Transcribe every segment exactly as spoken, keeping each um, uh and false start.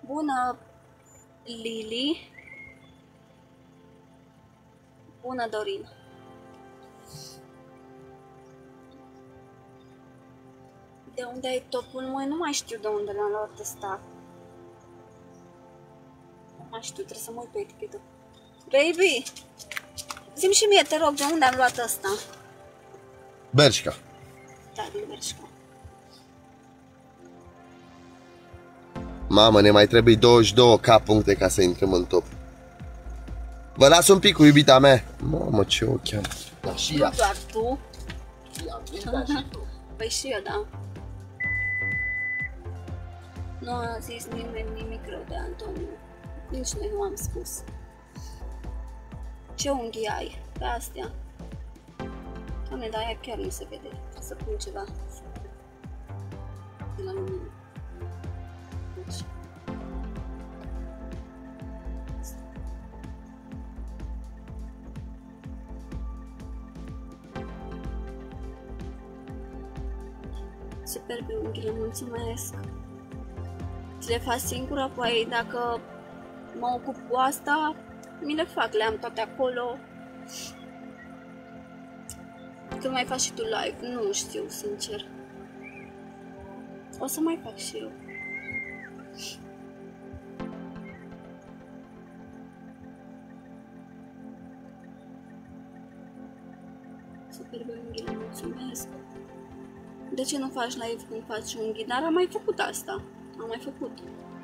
Bună, Lili. Bună, Dorin. De unde ai topul? Măi, nu mai știu de unde l-am luat ăsta. Nu mai știu, trebuie să mă uit pe etichetă. Baby, zi-mi și mie, te rog, de unde am luat ăsta? Bershka. Da, din Bershka. Mamă, ne mai trebuie douăzeci și doi K puncte ca să intrăm în top. Vă las un pic cu iubita mea. Mamă, ce ochi am. Da, și ea. Nu doar tu. Ea, da, și tu. Păi și eu, da. Nu a zis nimeni nimic rău de Antoniu. Nici noi nu am spus. Ce unghii ai? Pe astea. Doamne, dar aia chiar nu se vede. Trebuie să pun ceva. De la lumină. Deci. Superbe unghiile, mulțumesc. Ți le faci singură, apoi dacă mă ocup cu asta, mi le fac, le am toate acolo. Când mai faci și tu live? Nu știu, sincer. O să mai fac și eu. Superbe unghiile, mulțumesc. De ce nu faci live când faci unghii? Dar am mai făcut asta. Am mai făcut.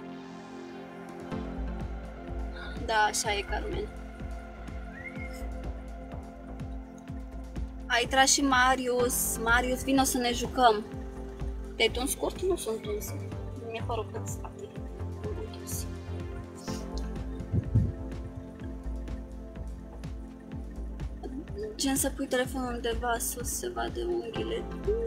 Da, așa e, Carmen. Ai tras și Marius. Marius, vino să ne jucăm. Te-ai tuns scurt? Nu sunt tuns. Mi-e părul pe spate. Nu am tuns. Gen să pui telefonul undeva sus, se vadă unghiile.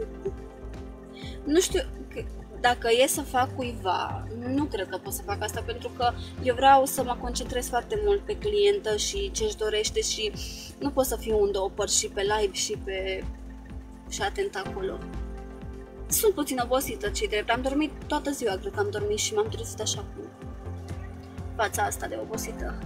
Nu știu, dacă e să fac cuiva, nu cred că pot să fac asta, pentru că eu vreau să mă concentrez foarte mult pe clientă și ce-și dorește și nu pot să fiu în două părți, și pe live și pe și atent acolo. Sunt puțin obosită, ce-i drept, am dormit toată ziua, cred că am dormit și m-am trezit așa cu fața asta de obosită.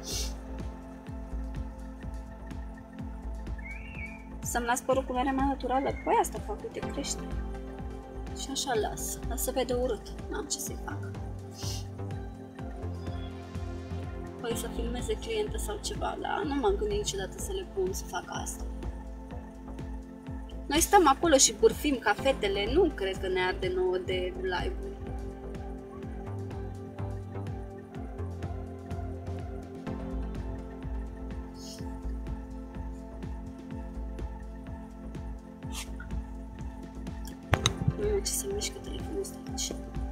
Să-mi las părul culoarea mea naturală, păi asta fac, uite, crește. Și așa las, dar se vede urât, n-am ce să-i fac. Păi să filmeze clientă sau ceva, dar nu m-am gândit niciodată să le pun să fac asta. Noi stăm acolo și bârfim ca fetele, nu cred că ne arde nouă de live-uri. Nu, ce se mișcă telefonul ăsta aici.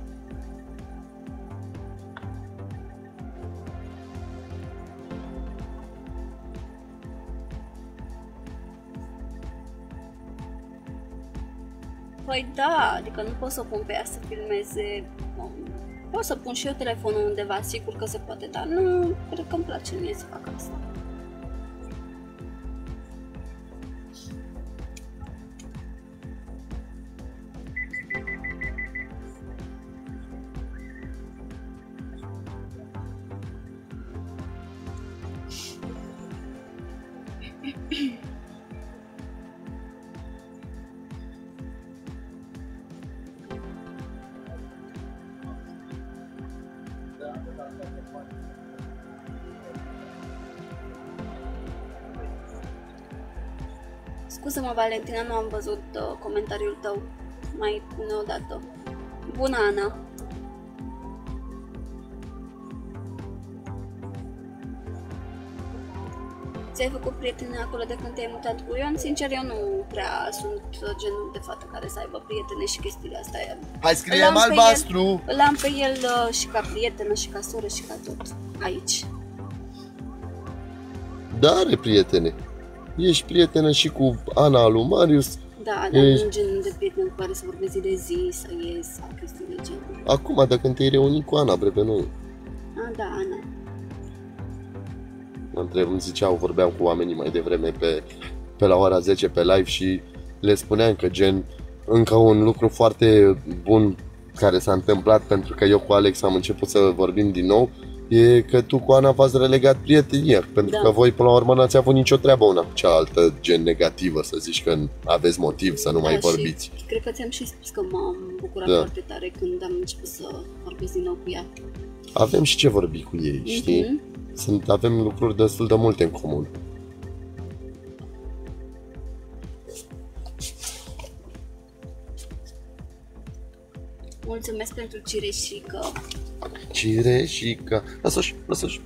Păi da, adică nu pot să pun pe ea să filmeze. Pot să pun și eu telefonul undeva, sigur că se poate, dar nu cred că îmi place mie să fac asta. Scuză-mă, Valentina, nu am văzut uh, comentariul tău. Mai pune o dată. Bună, Ana! Ți-ai făcut prietene acolo de când te-ai mutat cu Ion? Sincer, eu nu prea sunt genul de fată care să aibă prietene și chestiile astea. Hai, scriem albastru! Îl am pe el uh, și ca prietenă, și ca soră, și ca tot. Aici. Da, are prietene. Ești prietenă și cu Ana lui Marius. Da, dar Ești... nu genul de prieten cu care să vorbesc zi de zi, să ies, sau chestii de genul. Acum, dacă te-ai reunit cu Ana, bre, pe noi. A, da, Ana. Mă întreb, îmi ziceau, vorbeam cu oamenii mai devreme pe, pe la ora zece pe live și le spuneam că gen, încă un lucru foarte bun care s-a întâmplat pentru că eu cu Alex am început să vorbim din nou, e că tu cu Ana v-ați relegat prietenia, pentru Da. că voi până la urmă n-ați avut nicio treabă una cu cealaltă, gen negativă, să zici că aveți motiv să nu mai Da, vorbiți. Și cred că ți-am și spus că m-am bucurat Da. foarte tare când am început să vorbesc din nou cu ea. Avem și ce vorbi cu ei, știi? Mhm. Sunt, avem lucruri destul de multe în comun. Mulțumesc pentru cireșică. Cireșica. Lasă-și, lasă-și.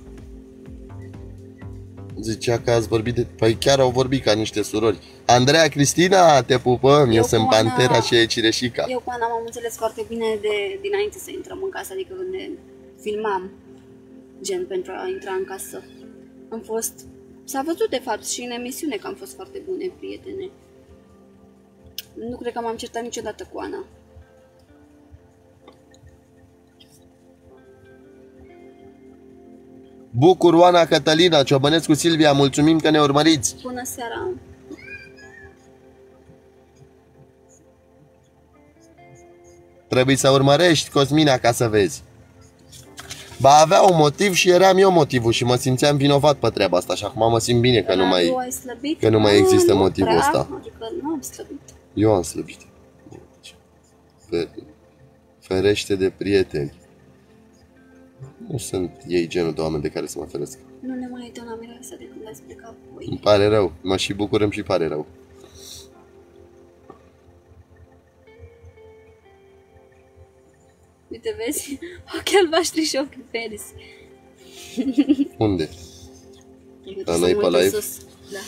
Zicea că ați vorbit de... Păi chiar au vorbit ca niște surori. Andreea Cristina, te pupăm. Eu, Eu sunt cu Ana- Pantera și e Cireșica. Eu cu Ana m-am înțeles foarte bine de dinainte să intrăm în casă, adică când ne filmam, gen pentru a intra în casă. Am fost... S-a văzut de fapt și în emisiune că am fost foarte bune prietene. Nu cred că m-am certat niciodată cu Ana. Bucur, Oana, Cătălina, Ciobănescu, Silvia, mulțumim că ne urmăriți. Bună seara! Trebuie să urmărești, Cosmina, ca să vezi. Ba avea un motiv și eram eu motivul și mă simțeam vinovat pe treaba asta și acum mă simt bine că nu Tu mai, ai slăbit? că nu mai există nu motivul prea, ăsta. Adică nu am slăbit. Eu am slăbit. Fe- Ferește de prieteni. Nu sunt ei genul de oameni de care să mă feresc. Nu ne mai uităm la mireasa de când ați plecat voi. Îmi pare rău, mă și bucur, îmi și pare rău. Uite, vezi? Ochii albaștri și ochii verzi. Unde? Uite, La sunt noi mult pe în live? sus. Da.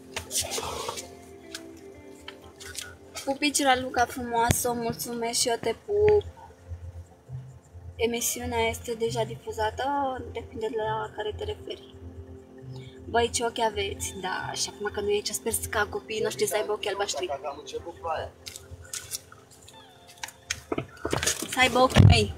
Pupici, Raluca frumoasă, mulțumesc și eu te pup. Emisiunea este deja difuzată, depinde de la care te referi. Băi, ce ochi aveți? Da, și acum că nu e aici, sper ca copiii noștri să aibă ochi albaștri. Să aibă ochi mei.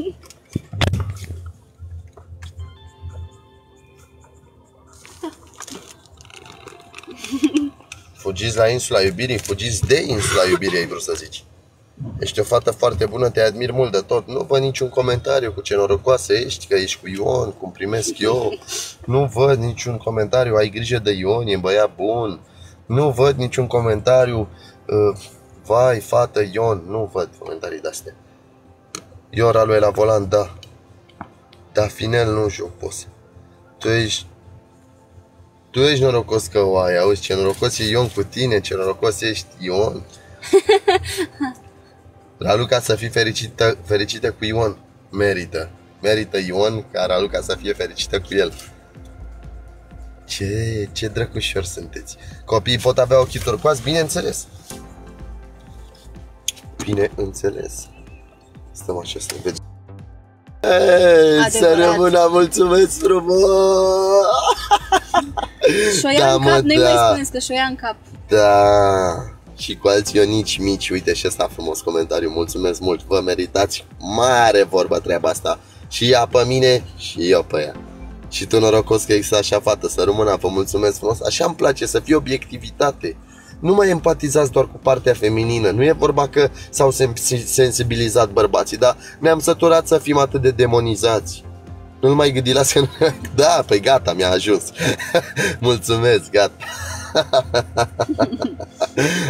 Fugiți la insula iubirii, fugiți de insula iubirii, ai vrut să zici. Ești o fată foarte bună, te admir mult de tot. Nu văd niciun comentariu cu ce norocoasă ești, că ești cu Ion, cum primesc eu. Nu văd niciun comentariu, ai grijă de Ion, e băiat bun. Nu văd niciun comentariu, uh, vai, fată, Ion. Nu văd comentarii de-astea. Ion Ralu e la volan, da. Dar Finel nu joc poți. Tu ești Tu ești norocos că o ai, auzi, ce norocos e Ion cu tine, ce norocos ești, Ion. Raluca să fii fericită, fericită cu Ion. Merită. Merită Ion ca Raluca să fie fericită cu el. Ce, ce drăgușori sunteți. Copiii pot avea ochii turcoazi? Bineînțeles. Bineînțeles. Stăm așa să ne vedem. Ei, să Adevărat. rămână, mulțumesc frumos! Și-o ia Da, în mă, cap, nu-i da. mai spuneți că și-o ia în cap. Da, și cu alți Ionici mici, uite și ăsta frumos comentariu, mulțumesc mult, vă meritați, mare vorba treaba asta, și ea pe mine și eu pe ea. Și tu norocos că există așa fată, să rămână, vă mulțumesc frumos, așa îmi place, să fie obiectivitate. Nu mai empatizați doar cu partea feminină, nu e vorba că s-au sensibilizat bărbații, dar ne-am săturat să fim atât de demonizați. Nu-l mai gândi, lasă. Da, păi gata, mi-a ajuns. Mulțumesc, gata.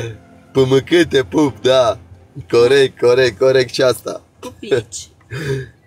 Pămâcâte pup, da. Corect, corect, corect și asta. Pupici.